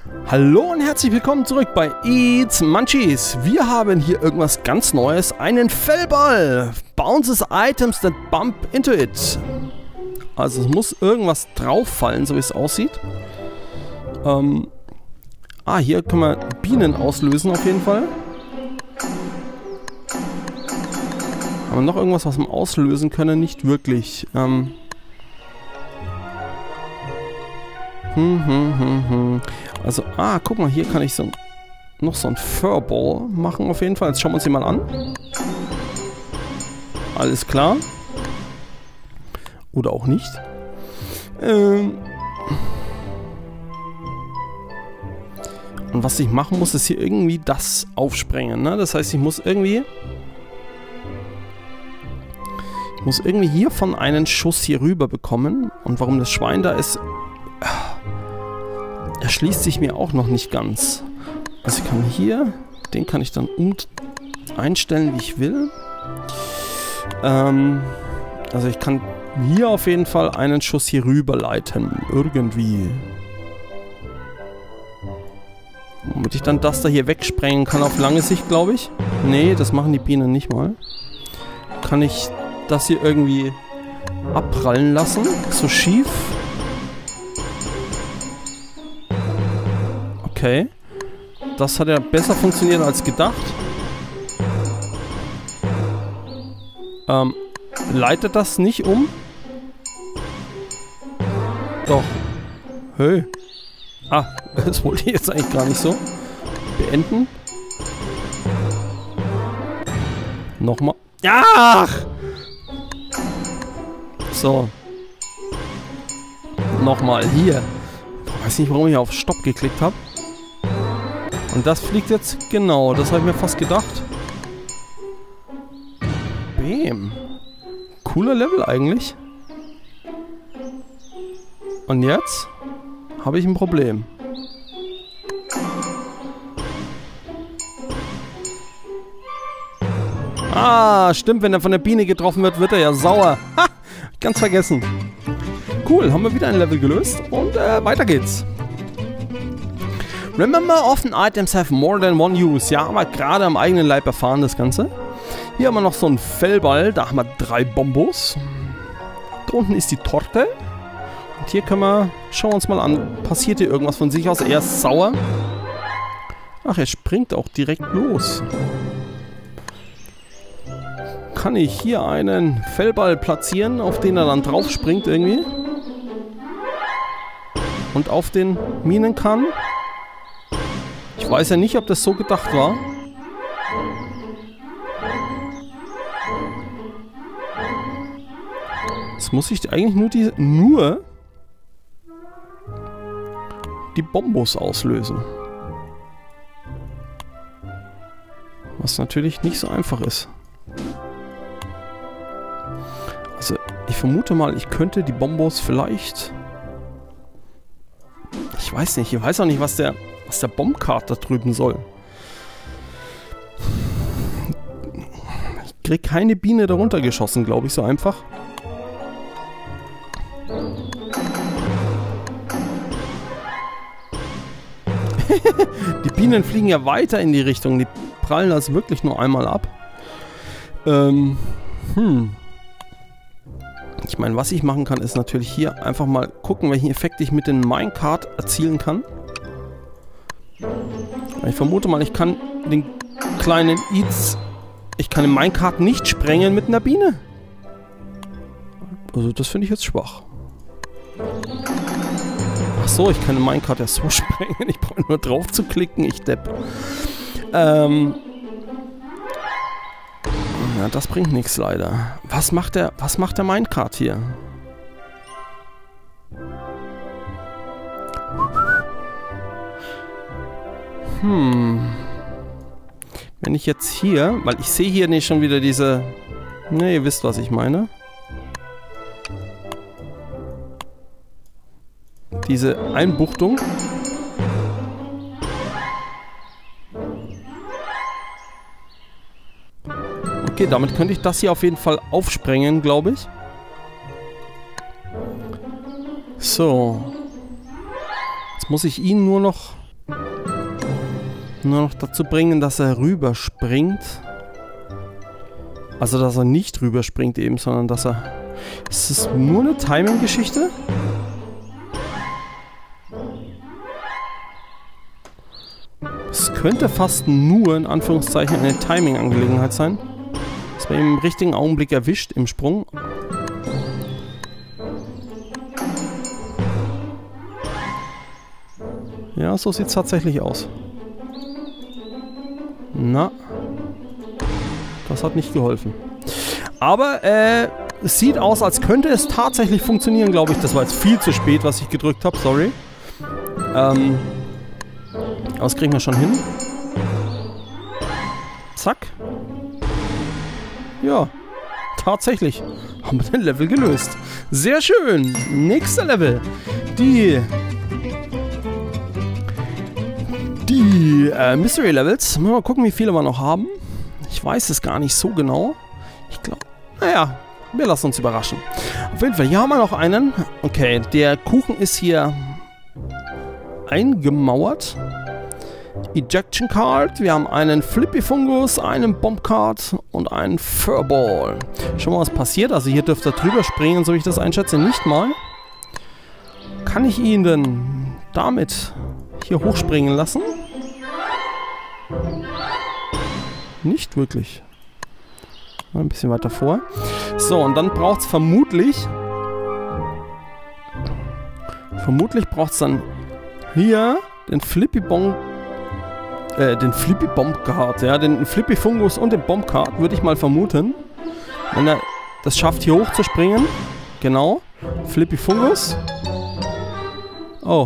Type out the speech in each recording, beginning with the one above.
Hallo und herzlich willkommen zurück bei Eats Munchies. Wir haben hier irgendwas ganz Neues, einen Fellball. Bounces items that bump into it. Also es muss irgendwas drauf fallen, so wie es aussieht. Hier können wir Bienen auslösen auf jeden Fall. Haben wir noch irgendwas, was wir auslösen können? Nicht wirklich. Also, guck mal, hier kann ich noch so ein Furball machen auf jeden Fall. Jetzt schauen wir uns den mal an. Alles klar. Oder auch nicht. Und was ich machen muss, ist hier irgendwie das aufsprengen, ne? Das heißt, ich muss irgendwie hiervon einen Schuss hier rüber bekommen. Und warum das Schwein da ist, erschließt sich mir auch noch nicht ganz. Also ich kann hier, den kann ich dann einstellen, wie ich will. Also ich kann hier auf jeden Fall einen Schuss hier rüber leiten. Irgendwie. Womit ich dann das da hier wegsprengen kann auf lange Sicht, glaube ich. Nee, das machen die Bienen nicht mal. Kann ich das hier irgendwie abprallen lassen? So schief. Okay. Das hat ja besser funktioniert als gedacht. Leitet das nicht um? Doch. Hey. Das wollte ich jetzt eigentlich gar nicht so. Beenden. Nochmal. Ach! So. Nochmal hier. Ich weiß nicht, warum ich auf Stopp geklickt habe. Und das fliegt jetzt, genau, das habe ich mir fast gedacht. Bäm. Cooler Level eigentlich. Und jetzt habe ich ein Problem. Stimmt, wenn er von der Biene getroffen wird, wird er ja sauer. Ha! Ganz vergessen. Cool, haben wir wieder ein Level gelöst und weiter geht's. Remember, often items have more than one use. Ja, haben wir gerade am eigenen Leib erfahren, das Ganze. Hier haben wir noch so einen Fellball. Da haben wir 3 Bombos. Da unten ist die Torte. Und hier können wir... Schauen wir uns mal an. Passiert hier irgendwas von sich aus? Er ist sauer. Ach, er springt auch direkt los. Kann ich hier einen Fellball platzieren, auf den er dann drauf springt irgendwie? Und auf den Minen kann? Ich weiß ja nicht, ob das so gedacht war. Jetzt muss ich eigentlich nur die Bombos auslösen. Was natürlich nicht so einfach ist. Also, ich vermute mal, ich könnte die Bombos vielleicht... Ich weiß nicht, ich weiß auch nicht, was der Bombkart da drüben soll. Ich krieg keine Biene darunter geschossen, glaube ich, so einfach. Die Bienen fliegen ja weiter in die Richtung. Die prallen das wirklich nur einmal ab. Ich meine, was ich machen kann, ist natürlich hier einfach mal gucken, welchen Effekt ich mit dem Minecart erzielen kann. Ich vermute mal, ich kann den kleinen Eats... Ich kann den Minecart nicht sprengen mit einer Biene. Also das finde ich jetzt schwach. Ach so, ich kann den Minecart ja so sprengen. Ich brauche nur drauf zu klicken, ich depp. Ja, das bringt nichts leider. Was macht der Minecart hier? Wenn ich jetzt hier, weil ich sehe hier nicht schon wieder diese... Ne, ihr wisst, was ich meine. Diese Einbuchtung. Okay, damit könnte ich das hier auf jeden Fall aufsprengen, glaube ich. So. Jetzt muss ich ihn nur noch nur noch dazu bringen, dass er rüberspringt. Also, dass er nicht rüberspringt eben, sondern dass er... Ist das nur eine Timing-Geschichte? Es könnte fast nur, in Anführungszeichen, eine Timing-Angelegenheit sein. Dass man ihn im richtigen Augenblick erwischt im Sprung. Ja, so sieht es tatsächlich aus. Na. Das hat nicht geholfen. Aber, es sieht aus, als könnte es tatsächlich funktionieren, glaube ich. Das war jetzt viel zu spät, was ich gedrückt habe, sorry. Aber das kriegen wir schon hin. Zack. Ja, tatsächlich. Haben wir den Level gelöst. Sehr schön. Nächster Level. Die Mystery Levels. Mal gucken, wie viele wir noch haben. Ich weiß es gar nicht so genau. Ich glaube, naja, wir lassen uns überraschen. Auf jeden Fall, hier haben wir noch einen. Okay, der Kuchen ist hier eingemauert. Ejection Card. Wir haben einen Flippy Fungus, einen Bomb Card und einen Furball. Schon mal was passiert. Also hier dürfte er drüber springen, so wie ich das einschätze. Nicht mal. Kann ich ihn denn damit hier hochspringen lassen? Nicht wirklich. Mal ein bisschen weiter vor. So, und dann braucht es vermutlich braucht es dann hier den Flippy Bomb Card, ja, den Flippy Fungus und den Bomb Card, würde ich mal vermuten. Wenn er das schafft, hier hoch zu springen. Genau. Flippy Fungus. Oh.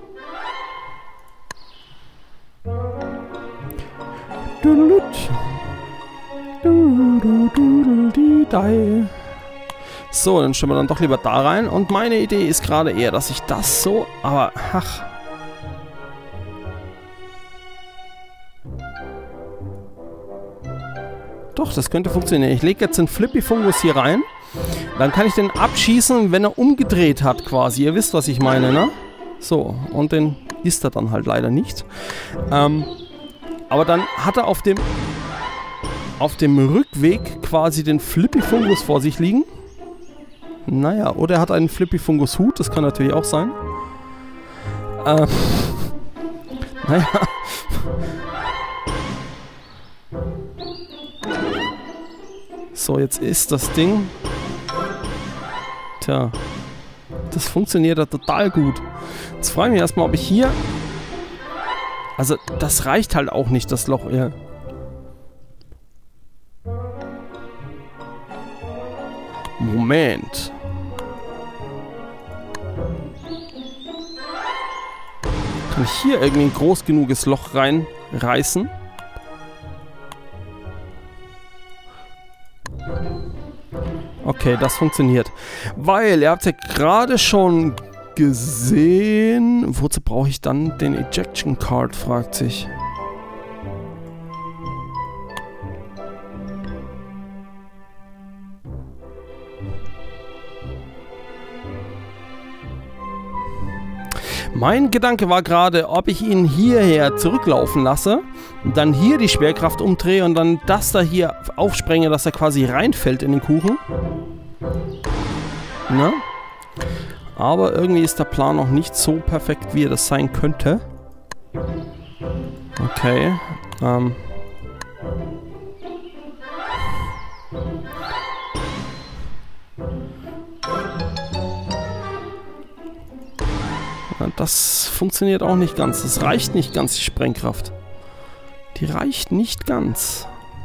So, dann schauen wir dann doch lieber da rein. Und meine Idee ist gerade eher, dass ich das so... Aber, ach... Doch, das könnte funktionieren. Ich lege jetzt den Flippy Fungus hier rein. Dann kann ich den abschießen, wenn er umgedreht hat quasi. Ihr wisst, was ich meine, ne? So, und den ist er dann halt leider nicht. Aber dann hat er auf dem Rückweg quasi den Flippy Fungus vor sich liegen. Naja, oder er hat einen Flippy Fungus Hut, das kann natürlich auch sein. Naja. So, jetzt ist das Ding... Tja. Das funktioniert ja total gut. Jetzt frage ich mich erstmal, ob ich hier... Also, das reicht halt auch nicht, das Loch. Ja. Moment. Kann ich hier irgendwie ein groß genuges Loch reinreißen? Okay, das funktioniert. Weil, ihr habt ja gerade schon gesehen... Wozu brauche ich dann den Ejection Card, fragt sich. Mein Gedanke war gerade, ob ich ihn hierher zurücklaufen lasse, dann hier die Schwerkraft umdrehe und dann das da hier aufsprenge, dass er quasi reinfällt in den Kuchen. Ne? Aber irgendwie ist der Plan noch nicht so perfekt, wie er das sein könnte. Okay. Das funktioniert auch nicht ganz. Das reicht nicht ganz, die Sprengkraft. Die reicht nicht ganz.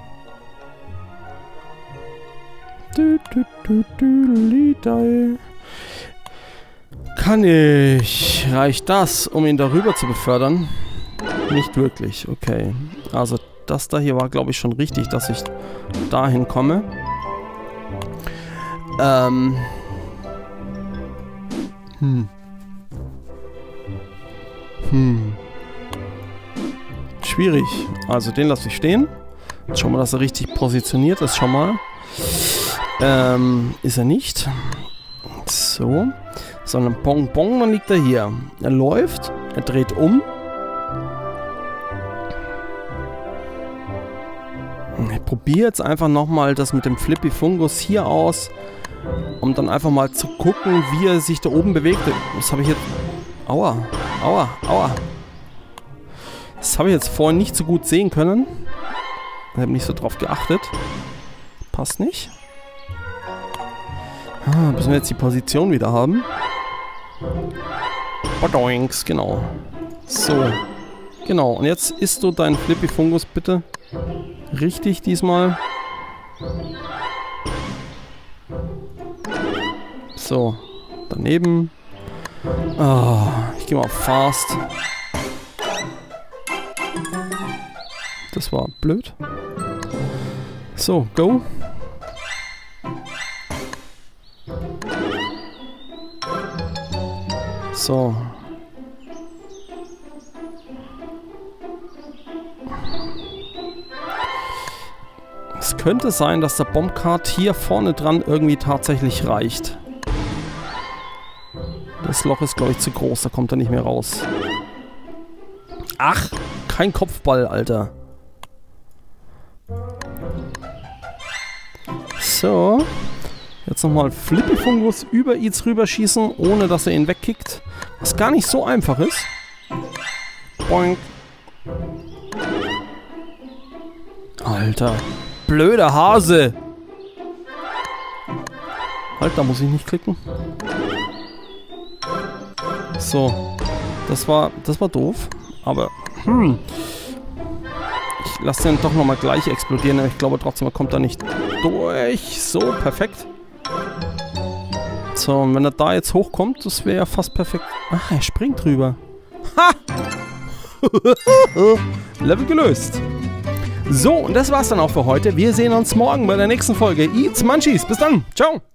Kann ich... Reicht das, um ihn darüber zu befördern? Nicht wirklich, okay. Also das da hier war, glaube ich, schon richtig, dass ich dahin komme. Schwierig. Also den lasse ich stehen. Jetzt schauen wir, dass er richtig positioniert ist schon mal. Ist er nicht. So. Sondern Bong Bong, dann liegt er hier. Er läuft. Er dreht um. ich probiere jetzt einfach nochmal das mit dem Flippy Fungus hier aus, um dann einfach mal zu gucken, wie er sich da oben bewegt. Das habe ich jetzt... Aua, aua, aua. Das habe ich jetzt vorhin nicht so gut sehen können. Ich habe nicht so drauf geachtet. Passt nicht. Müssen wir jetzt die Position wieder haben. Badoinks, genau. So. Genau, und jetzt isst du deinen Flippy Fungus bitte. Richtig diesmal. So. Daneben. Ich gehe mal auf Fast. Das war blöd. So, go. So. Es könnte sein, dass der Bombcart hier vorne dran irgendwie tatsächlich reicht. Das Loch ist, glaube ich, zu groß. Da kommt er nicht mehr raus. Ach, kein Kopfball, Alter. So. Jetzt nochmal Flippy Fungus über Eats rüberschießen, ohne dass er ihn wegkickt. Was gar nicht so einfach ist. Boink. Alter. Blöder Hase. Halt, da muss ich nicht klicken. So. Das war doof. Aber, ich lasse den doch nochmal gleich explodieren. Aber ich glaube trotzdem, er kommt da nicht durch. So, perfekt. So, und wenn er da jetzt hochkommt, das wäre ja fast perfekt. Ach, er springt drüber. Ha! Level gelöst. So, und das war's dann auch für heute. Wir sehen uns morgen bei der nächsten Folge Eats Munchies. Bis dann. Ciao.